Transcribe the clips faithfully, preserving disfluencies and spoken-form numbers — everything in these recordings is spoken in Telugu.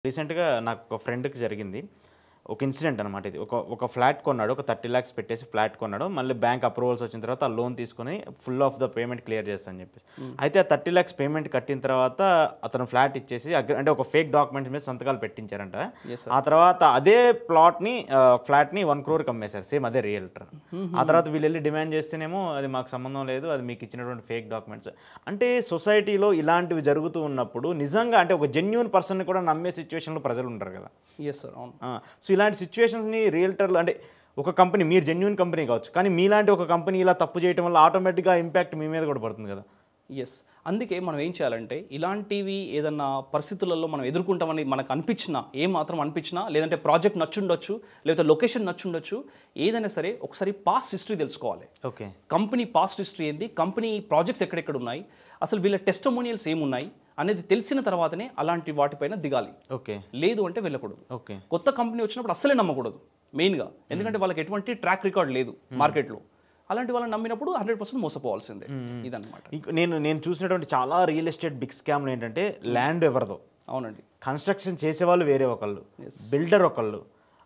రీసెంట్‌గా నాకు ఒక ఫ్రెండ్‌కి జరిగింది. ఒక ఇన్సిడెంట్ అనమాట ఇది. ఒక ఒక ఫ్లాట్ కొన్నాడు. ఒక ముప్పై లక్షలు పెట్టేసి ఫ్లాట్ కొన్నాడు. మళ్ళీ బ్యాంక్ అప్రూవల్స్ వచ్చిన తర్వాత ఆ లోన్ తీసుకొని full of the payment clear చేస్తా అని చెప్పేసి. అయితే ఆ ముప్పై లక్షలు పేమెంట్ కట్టిన తర్వాత అతను ఫ్లాట్ ఇచ్చేసి అగ్రి అంటే ఒక ఫేక్ డాక్యుమెంట్స్ మీద సంతకాలు పెట్టించారంట. ఆ తర్వాత అదే ప్లాట్‌ని ఆహ్, ఫ్లాట్‌ని ఒక క్రోర్‌కి అమ్మేశారు. సేమ్ అదే రియల్టర్. ఆ తర్వాత వీళ్ళు వెళ్ళి డిమాండ్ చేస్తేనేమో అది మాకు సంబంధం లేదు. అది మీకు ఇచ్చినటువంటి ఫేక్ డాక్యుమెంట్స్. అంటే సొసైటీలో ఇలాంటివి జరుగుతూ ఉన్నప్పుడు నిజంగా అంటే ఒక జెన్యూన్ పర్సన్‌ని కూడా నమ్మే సిట్యుయేషన్‌లో ప్రజలు ఉంటారు కదా! Yes sir. అవును. సో ఇలాంటి సిచ్యువేషన్స్ని రియల్టర్లు అంటే ఒక కంపెనీ మీరు జెన్యూన్ కంపెనీ కావచ్చు, కానీ మీలాంటి ఒక కంపెనీ ఇలా తప్పు చేయడం వల్ల ఆటోమేటిక్గా ఇంపాక్ట్ మీ మీద కూడా పడుతుంది కదా. ఎస్, అందుకే మనం ఏం చేయాలంటే ఇలాంటివి ఏదన్నా పరిస్థితులలో మనం ఎదుర్కొంటామని మనకు అనిపించినా, ఏం మాత్రం అనిపించినా, లేదంటే ప్రాజెక్ట్ నచ్చుండొచ్చు, లేకపోతే లొకేషన్ నచ్చుండొచ్చు, ఏదైనా సరే ఒకసారి పాస్ట్ హిస్టరీ తెలుసుకోవాలి. ఓకే, కంపెనీ పాస్ట్ హిస్టరీ ఏంది, కంపెనీ ప్రాజెక్ట్స్ ఎక్కడెక్కడ ఉన్నాయి, అసలు వీళ్ళ టెస్టిమోనియల్స్ ఏమున్నాయి అనేది తెలిసిన తర్వాతనే అలాంటి వాటిపైన దిగాలి. ఓకే, లేదు అంటే వెళ్ళకూడదు. ఓకే, కొత్త కంపెనీ వచ్చినప్పుడు అస్సలే నమ్మకూడదు మెయిన్గా, ఎందుకంటే వాళ్ళకి ఎటువంటి ట్రాక్ రికార్డ్ లేదు మార్కెట్లో. అలాంటి వాళ్ళని నమ్మినప్పుడు హండ్రెడ్ పర్సెంట్ మోసపోవాల్సిందే. ఇదన్నమాట. నేను నేను చూసినటువంటి చాలా రియల్ ఎస్టేట్ బిగ్ స్కామ్లు ఏంటంటే ల్యాండ్ ఎవరిదో, అవునండి, కన్స్ట్రక్షన్ చేసేవాళ్ళు వేరే ఒకళ్ళు, బిల్డర్ ఒకళ్ళు,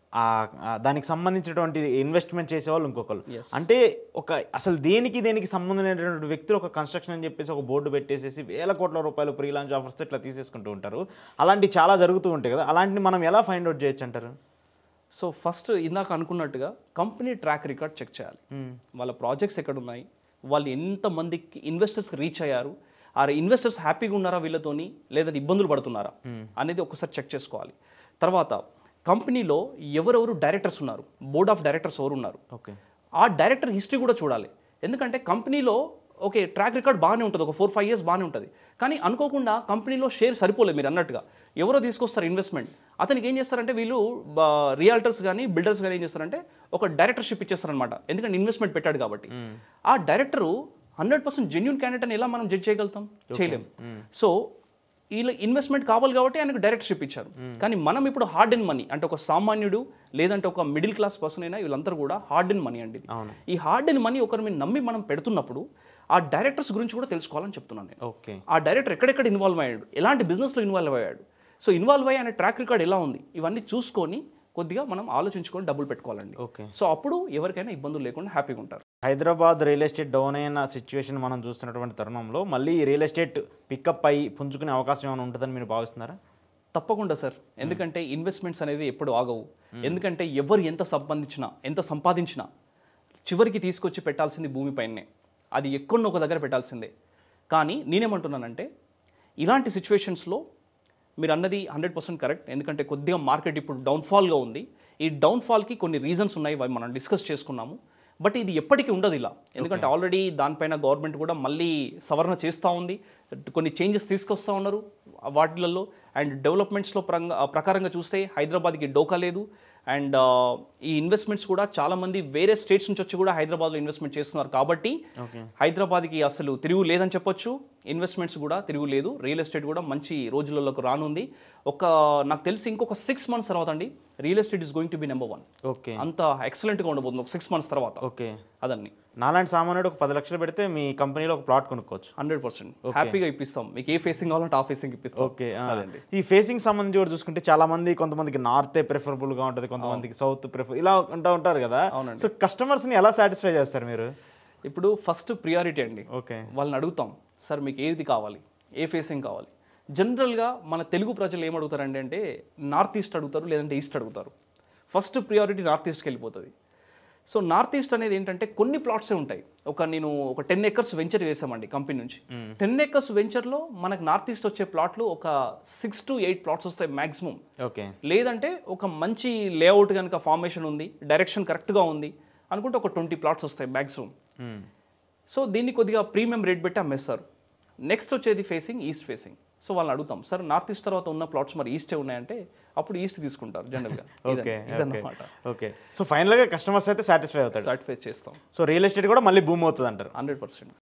దానికి సంబంధించినటువంటి ఇన్వెస్ట్మెంట్ చేసేవాళ్ళు ఇంకొకళ్ళు. అంటే ఒక అసలు దేనికి దేనికి సంబంధించినటువంటి వ్యక్తులు ఒక కన్స్ట్రక్షన్ అని చెప్పేసి ఒక బోర్డు పెట్టేసేసి వేల కోట్ల రూపాయలు ప్రీ లాంచ్ ఆఫర్స్ ఇట్లా తీసేసుకుంటూ ఉంటారు. అలాంటివి చాలా జరుగుతూ ఉంటాయి కదా. అలాంటివి మనం ఎలా ఫైండ్ అవుట్ చేయొచ్చు అంటారు? సో ఫస్ట్ ఇందాక అనుకున్నట్టుగా కంపెనీ ట్రాక్ రికార్డ్ చెక్ చేయాలి. వాళ్ళ ప్రాజెక్ట్స్ ఎక్కడ ఉన్నాయి, వాళ్ళు ఎంతమందికి ఇన్వెస్టర్స్కి రీచ్ అయ్యారు, ఆ ఇన్వెస్టర్స్ హ్యాపీగా ఉన్నారా వీళ్ళతోని, లేదా ఇబ్బందులు పడుతున్నారా అనేది ఒకసారి చెక్ చేసుకోవాలి. తర్వాత కంపెనీలో ఎవరెవరు డైరెక్టర్స్ ఉన్నారు, బోర్డ్ ఆఫ్ డైరెక్టర్స్ ఎవరు ఉన్నారు, ఓకే, ఆ డైరెక్టర్ హిస్టరీ కూడా చూడాలి. ఎందుకంటే కంపెనీలో ఓకే ట్రాక్ రికార్డ్ బాగానే ఉంటుంది, ఒక ఫోర్ ఫైవ్ ఇయర్స్ బాగానే ఉంటుంది, కానీ అనుకోకుండా కంపెనీలో షేర్ సరిపోలేదు. మీరు అన్నట్టుగా ఎవరో తీసుకొస్తారు ఇన్వెస్ట్మెంట్, అతనికి ఏం చేస్తారంటే వీళ్ళు రియాల్టర్స్ కానీ బిల్డర్స్ కానీ ఏం చేస్తారంటే ఒక డైరెక్టర్షిప్ ఇచ్చేస్తారనమాట. ఎందుకంటే ఇన్వెస్ట్మెంట్ పెట్టాడు కాబట్టి. ఆ director hundred percent genuine candidate అని ఎలా మనం జడ్జ్ చేయగలుగుతాం? చేయలేం. సో వీళ్ళు ఇన్వెస్ట్మెంట్ కావాలి కాబట్టి ఆయనకు డైరెక్టర్షిప్ ఇచ్చారు. కానీ మనం ఇప్పుడు హార్డ్ అండ్ మనీ అంటే ఒక సామాన్యుడు లేదంటే ఒక మిడిల్ క్లాస్ పర్సన్ అయినా వీళ్ళందరూ కూడా హార్డ్ అండ్ మనీ అండి. ఈ హార్డ్ అండ్ మనీ ఒకరి మీద నమ్మి మనం పెడుతున్నప్పుడు ఆ డైరెక్టర్స్ గురించి కూడా తెలుసుకోవాలని చెప్తున్నాను నేను. ఓకే, ఆ డైరెక్టర్ ఎక్కడెక్కడ ఇన్వాల్వ్ అయ్యాడు, ఎలాంటి బిజినెస్లో ఇన్వాల్వ్ అయ్యాడు, సో ఇన్వాల్వ్ అయ్యి ఆయన ట్రాక్ రికార్డ్ ఎలా ఉంది, ఇవన్నీ చూసుకొని కొద్దిగా మనం ఆలోచించుకొని డబ్బులు పెట్టుకోవాలండి. ఓకే, సో అప్పుడు ఎవరికైనా ఇబ్బందులు లేకుండా హ్యాపీగా ఉంటారు. హైదరాబాద్ రియల్ ఎస్టేట్ డౌన్ అయిన సిచ్యువేషన్ మనం చూస్తున్నటువంటి తరుణంలో మళ్ళీ రియల్ ఎస్టేట్ పికప్ అయ్యి పుంజుకునే అవకాశం ఏమైనా ఉంటుందని మీరు భావిస్తున్నారా? తప్పకుండా సార్, ఎందుకంటే ఇన్వెస్ట్మెంట్స్ అనేది ఎప్పుడు ఆగవు. ఎందుకంటే ఎవరు ఎంత సంపాదించినా ఎంత సంపాదించినా చివరికి తీసుకొచ్చి పెట్టాల్సింది భూమిపైనే, అది ఎక్కడో ఒక దగ్గర పెట్టాల్సిందే. కానీ నేనేమంటున్నానంటే ఇలాంటి సిచ్యువేషన్స్లో మీరు అన్నది హండ్రెడ్ పర్సెంట్ కరెక్ట్. ఎందుకంటే కొద్దిగా మార్కెట్ ఇప్పుడు డౌన్ఫాల్గా ఉంది. ఈ డౌన్ఫాల్కి కొన్ని రీజన్స్ ఉన్నాయి, అవి మనం డిస్కస్ చేసుకున్నాము. బట్ ఇది ఎప్పటికీ ఉండదు ఇలా, ఎందుకంటే ఆల్రెడీ దానిపైన గవర్నమెంట్ కూడా మళ్ళీ సవరణ చేస్తూ ఉంది, కొన్ని చేంజెస్ తీసుకొస్తూ ఉన్నారు వాటిలలో. అండ్ డెవలప్మెంట్స్లో పరంగా ప్రకారంగా చూస్తే హైదరాబాద్కి డోకా లేదు. అండ్ ఈ ఇన్వెస్ట్మెంట్స్ కూడా చాలామంది వేరే స్టేట్స్ నుంచి వచ్చి కూడా హైదరాబాద్లో ఇన్వెస్ట్మెంట్ చేస్తున్నారు. కాబట్టి హైదరాబాద్కి అసలు తిరుగు లేదని చెప్పొచ్చు, ఇన్వెస్ట్మెంట్స్ కూడా తిరుగు లేదు. రియల్ ఎస్టేట్ కూడా మంచి రోజులలోకి రానుంది. ఒక నాకు తెలిసి ఇంకొక సిక్స్ మంత్స్ తర్వాత అండి real estate is going to be number one. Okay, అంత ఎక్సలెంట్గా ఉండబోతుంది ఒక సిక్స్ మంత్స్ తర్వాత. ఓకే, అదన్ని నాలాంటి సామాన్యుడు ఒక పది లక్షలు పెడితే మీ కంపెనీలో ఒక ప్లాట్ కొనుక్కోవచ్చు. హండ్రెడ్ పర్సెంట్ హ్యాపీగా ఇప్పిస్తాం. మీకు ఏ ఫేసింగ్ కావాలంటే ఆ ఫేసింగ్ ఇప్పిస్తాం. ఓకే, ఈ ఫేసింగ్ సంబంధించి కూడా చూసుకుంటే చాలా మంది కొంతమందికి నార్తే ప్రిఫరబుల్గా ఉంటుంది, కొంతమందికి సౌత్ ప్రిఫర్ ఇలా ఉంటా ఉంటారు కదా. సో కస్టమర్స్ని ఎలా సాటిస్ఫై చేస్తారు మీరు? ఇప్పుడు ఫస్ట్ ప్రియారిటీ అండి. ఓకే, వాళ్ళని అడుగుతాం, సార్ మీకు ఏది కావాలి, ఏ ఫేసింగ్ కావాలి. జనరల్గా మన తెలుగు ప్రజలు ఏమడుగుతారండి అంటే నార్త్ ఈస్ట్ అడుగుతారు, లేదంటే ఈస్ట్ అడుగుతారు. ఫస్ట్ ప్రియారిటీ నార్త్ ఈస్ట్కి వెళ్ళిపోతుంది. సో నార్త్ ఈస్ట్ అనేది ఏంటంటే కొన్ని ప్లాట్సే ఉంటాయి. ఒక నేను ఒక టెన్ ఎకర్స్ వెంచర్ వేసామండి కంపెనీ నుంచి. టెన్ ఎకర్స్ వెంచర్లో మనకు నార్త్ ఈస్ట్ వచ్చే ప్లాట్లు ఒక సిక్స్ టు ఎయిట్ ప్లాట్స్ వస్తాయి మ్యాక్సిమం. ఓకే, లేదంటే ఒక మంచి లేఅవుట్ కనుక ఫార్మేషన్ ఉంది, డైరెక్షన్ కరెక్ట్గా ఉంది అనుకుంటే ఒక ట్వంటీ ప్లాట్స్ వస్తాయి మ్యాక్సిమం. సో దీన్ని కొద్దిగా ప్రీమియం రేట్ పెట్టి అమ్మేస్తారు. నెక్స్ట్ వచ్చేది ఫేసింగ్ ఈస్ట్ ఫేసింగ్. సో వాళ్ళని అడుగుతాం, సార్ నార్త్ ఈస్ట్ తర్వాత ఉన్న ప్లాట్స్ మరి ఈస్టే ఉన్నాయంటే అప్పుడు ఈస్ట్ తీసుకుంటారు జనరల్గా. Okay, okay. సో ఫైనల్గా కస్టమర్స్ అయితే సాటిస్ఫై అవుతారు, సాటిస్ఫై చేస్తాం. సో రియల్ ఎస్టేట్ కూడా మళ్ళీ బూమ్ అవుతుంది అంటారు. Hundred percent